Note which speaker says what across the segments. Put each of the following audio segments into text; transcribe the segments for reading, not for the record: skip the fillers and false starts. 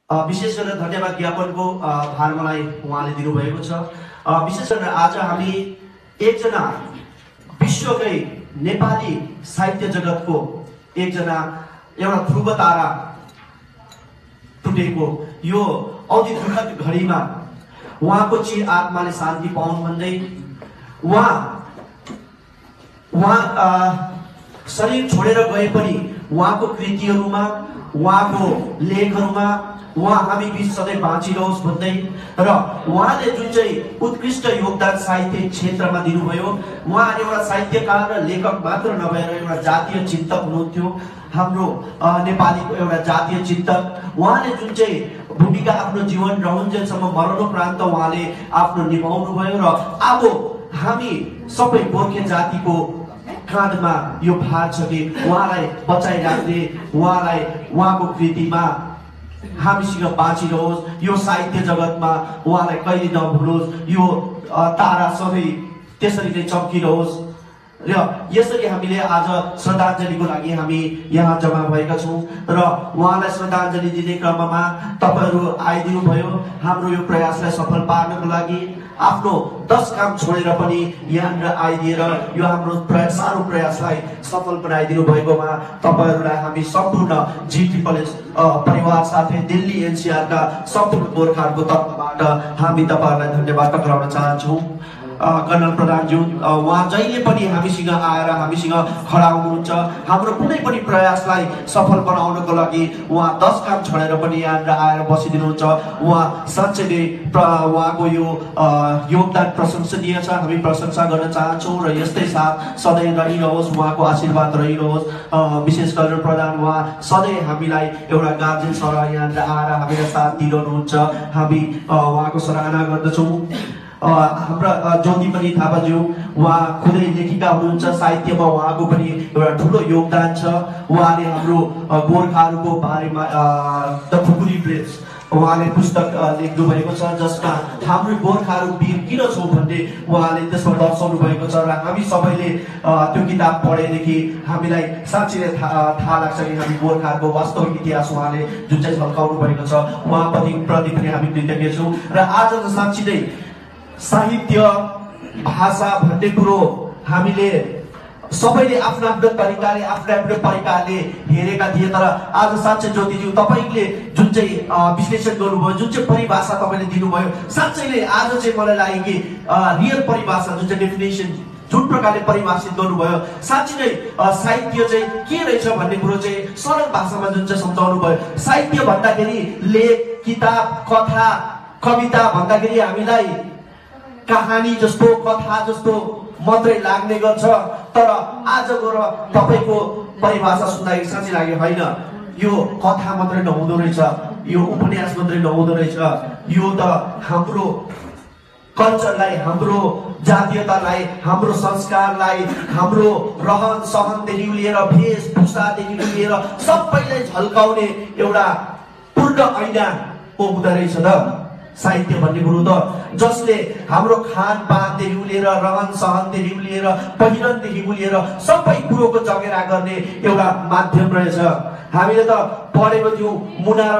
Speaker 1: विशेष गरेर धन्यवाद ज्ञापनको भार मलाई उहाँले दिनुभएको छ। विशेष गरेर आज हामी एकजना विश्वकै नेपाली साहित्य जगतको एकजना एउटा ध्रुव तारा टुटेको यो औधी दुःखद घडीमा उहाँको चिर आत्माले शान्ति पाउन् भन्दै उहाँ शरीर छोडेर गए पनि उहाँको कृतिहरूमा उहाँको लेखहरूमा उहाँ हामी बीच सधैँ बाँचिरहोस् भन्दै र उहाँले जुन चाहिँ उत्कृष्ट योगदान साहित्य क्षेत्रमा दिनुभयो, उहाँ एउटा साहित्यकार र लेखक मात्र नभएर एउटा जातीय चिन्तक हुनुहुन्थ्यो। हाम्रो नेपालीको एउटा जातीय चिन्तक उहाँले जुन चाहिँ भूमिका आफ्नो जीवन रहन्जेलसम्म मरणोपरान्त उहाँले आफ्नो निभाउनु भयो र अब हामी सबै गोर्खे जातिको काँधमा यो भार छ कि उहाँलाई बचाइराख्ने, उहाँलाई उहाँको कृतिमा हामीसँग बाँचिरहोस्, यो साहित्य जगतमा उहाँलाई कहिले नभुलोस्, यो तारा सधैँ त्यसरी नै चम्किरहोस्। र यसरी हामीले आज श्रद्धाञ्जलीको लागि हामी यहाँ जम्मा भएका छौँ र उहाँलाई श्रद्धाञ्जली दिने क्रममा तपाईहरू आइदिनु भयो। हाम्रो यो प्रयासलाई सफल पार्नको लागि आफ्नो 10 काम छोडेर पनि यहाँनिर आइदिएर यो हाम्रो सानो प्रयासलाई सफल बनाइदिनु भएकोमा तपाईहरूलाई हामी सम्पूर्ण जी.टी. परिवार साथै दिल्ली एनसीआरका सम्पूर्ण गोर्खाहरूको तर्फबाट हामी तपाईहरूलाई धन्यवाद टक्राउन चाहन्छौँ। कर्नल प्रधानज्यू उहाँ जहिले पनि हामीसँग आएर हामीसँग खडा हुनुहुन्छ। हाम्रो कुनै पनि प्रयासलाई सफल बनाउनको लागि उहाँ 10 काम छोडेर पनि यहाँनिर आएर बसिदिनुहुन्छ। उहाँ साँच्चै नै उहाँको यो योगदान प्रशंसनीय छ, हामी प्रशंसा गर्न चाहन्छौँ र यस्तै साथ सधैँ रहिरहोस्, उहाँको आशीर्वाद रहिरहोस्। विशेष कर्नल प्रधान उहाँ सधैँ हामीलाई एउटा गार्जेन सरह यहाँनिर आएर हामीलाई साथ दिइरहनुहुन्छ, हामी उहाँको सराहना गर्दछौँ। हाम्रा ज्योति पनि थापाज्यू उहाँ खुदै लेखिका हुनुहुन्छ, साहित्यमा उहाँको पनि एउटा ठुलो योगदान छ। उहाँले हाम्रो गोर्खाहरूको बारेमा द खुकुरी ब्रिज उहाँले पुस्तक लेख्नु भएको छ, जसमा हाम्रो गोर्खाहरू वीर किन छौँ भन्ने उहाँले त्यसमा दर्शाउनु भएको छ र हामी सबैले त्यो किताब पढेदेखि हामीलाई साँच्चै नै थाहा लाग्छ कि हामी गोर्खाहरूको वास्तविक इतिहास उहाँले जुन चाहिँ झल्काउनु भएको छ उहाँप्रति पनि हामी कृतज्ञ छौँ। र आज त साँच्चै नै साहित्य भाषा भन्ने कुरो हामीले सबैले आफ्नो आफ्नो तरिकाले आफ्नो प्रकारले हेरेका थिए, तर आज साँच्चै ज्योतिज्यू तपाईँले जुन चाहिँ विश्लेषण गर्नुभयो, जुन चाहिँ परिभाषा तपाईँले दिनुभयो, साँच्चै नै आज चाहिँ मलाई लाग्यो कि रियल परिभाषा जुन चाहिँ डेफिनेसन जुन प्रकारले परिभाषित गर्नुभयो, साँच्चै नै साहित्य चाहिँ के रहेछ भन्ने कुरो चाहिँ सरल भाषामा जुन चाहिँ सम्झाउनु भयो। साहित्य भन्दाखेरि लेख, किताब, कथा, कविता भन्दाखेरि हामीलाई कहानी जस्तो, कथा जस्तो मात्रै लाग्ने गर्छ, तर आज गएर तपाईँको परिभाषा सुन्दाखेरि साँच्चै लाग्यो होइन, यो कथा मात्रै नहुँदो रहेछ, यो उपन्यास मात्रै नहुँदो रहेछ, यो त हाम्रो कल्चरलाई, हाम्रो जातीयतालाई, हाम्रो संस्कारलाई, हाम्रो रहन सहनदेखि लिएर वेशभूषादेखि लिएर सबैलाई झल्काउने एउटा पूर्ण ऐना पो हुँदो रहेछ त साहित्य भन्ने कुरो त, जसले हाम्रो खानपानदेखि लिएर रहन सहनदेखि लिएर पहिरनदेखि लिएर सबै कुरोको जगेरा गर्ने एउटा माध्यम रहेछ। हामीले त पढेको थियौँ मुना र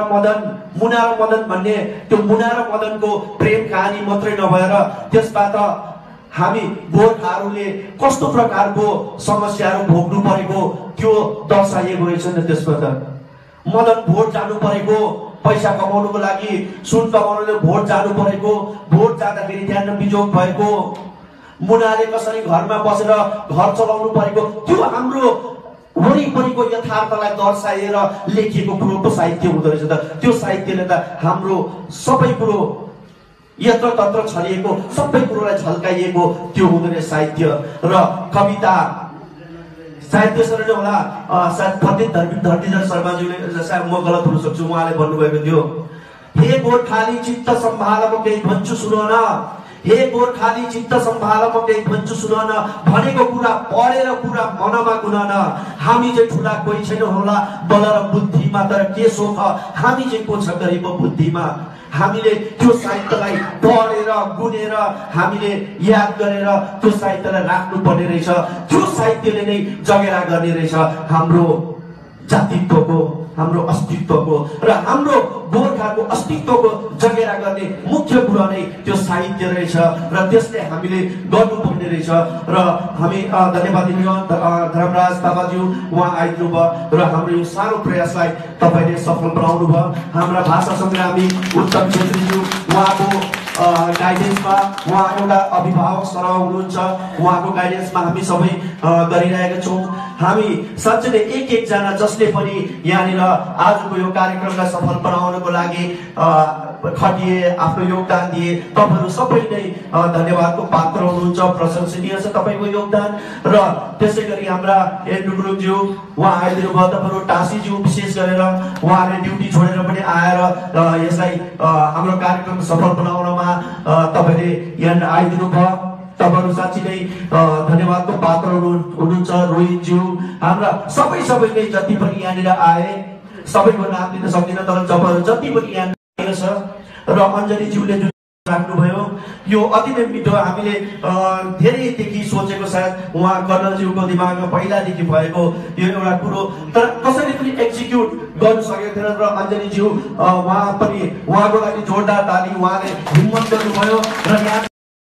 Speaker 1: मदन भन्ने, त्यो मुना र मदनको प्रेम कहानी मात्रै नभएर त्यसमा त हामी गोर्खाहरूले कस्तो प्रकारको समस्याहरू भोग्नु परेको त्यो दर्शाइएको रहेछ नि। त्यसमा त मदन भोट जानु परेको, पैसा कमाउनुको लागि, सुन कमाउनुले भोट जानु परेको, भोट जाँदाखेरि त्यहाँ बिजोग भएको, मुनाले कसरी घरमा बसेर घर चलाउनु परेको, त्यो हाम्रो वरिपरिको यथार्थलाई दर्शाएर लेखिएको कुरोको साहित्य हुँदो रहेछ त। त्यो साहित्यले त हाम्रो सबै कुरो यत्र तत्र छरिएको सबै कुरोलाई झल्काइएको त्यो हुँदो रहेछ साहित्य। र कविता सायद त्यसरी नै होला, सायद पण्डित धरतीधर शर्माज्यूले, सायद म गलत हुन सक्छु, उहाँले भन्नुभएको थियो, हे गोर्खाली चित्त सम्भाल म केही भन्छु सुन न, हे गोर्खाली चित्त सम्भाल म केही भन्छु सुन न, भनेको कुरा पढेर कुरा मनमा गुन न, हामी चाहिँ ठुला कोही छैन होला बल र बुद्धिमा, तर के सोख हामी चाहिँ को छ गरिब बुद्धिमा। हामीले त्यो साहित्यलाई पढेर गुनेर हामीले याद गरेर त्यो साहित्यलाई राख्नु पर्ने रहेछ। त्यो साहित्यले नै जगेरा गर्ने रहेछ हाम्रो जातित्वको, हाम्रो अस्तित्वको र हाम्रो गोर्खाको अस्तित्वको जगेरा गर्ने मुख्य कुरा नै त्यो साहित्य रहेछ र त्यसले हामीले गर्नुपर्ने रहेछ। र हामी धन्यवाद दिन धर्मराज थापाज्यू उहाँ आइदिनु भयो र हाम्रो यो सानो प्रयासलाई तपाईँले सफल बनाउनु भयो। हाम्रा भाषा सङ्ग्रामी उत्तम छेत्रीज्यू उहाँको गाइडेन्समा उहाँ एउटा अभिभावक सरह हुनुहुन्छ, उहाँको गाइडेन्समा हामी सबै गरिरहेका छौँ। हामी साँच्चै नै एक एकजना जसले पनि यहाँनिर आजको यो कार्यक्रमलाई सफल बनाउनको लागि खटिए, आफ्नो योगदान दिए, तपाईँहरू सबै नै धन्यवादको पात्र हुनुहुन्छ। प्रशंसनीय छ तपाईँको योगदान। र त्यसै गरी हाम्रा एन्ड्रु गुरुङज्यू उहाँ आइदिनु भयो, तपाईँहरू टासीज्यू विशेष गरेर उहाँले ड्युटी छोडेर पनि आएर यसलाई हाम्रो कार्यक्रम सफल बनाउनमा तपाईँले यहाँनिर आइदिनु भयो। तपाईँहरू साँच्चै नै धन्यवादको पात्र हुनुहुन्छ। रोहितज्यू हाम्रा सबै नै जति पनि यहाँनिर आए सबैको नाम दिन सक्दिनँ, तर तपाईँहरू जति पनि यहाँ छ र अञ्जलीज्यूले जुन राख्नुभयो यो अति नै मिठो। हामीले धेरैदेखि सोचेको सायद उहाँ कर्णलज्यूको दिमागमा पहिलादेखि भएको यो एउटा कुरो, तर कसैले पनि एक्जिक्युट गर्नु सकेको थिएन। र अञ्जलीज्यू उहाँ पनि उहाँको लागि जोरदार ताली, उहाँले हिम्मत गर्नुभयो र यहाँ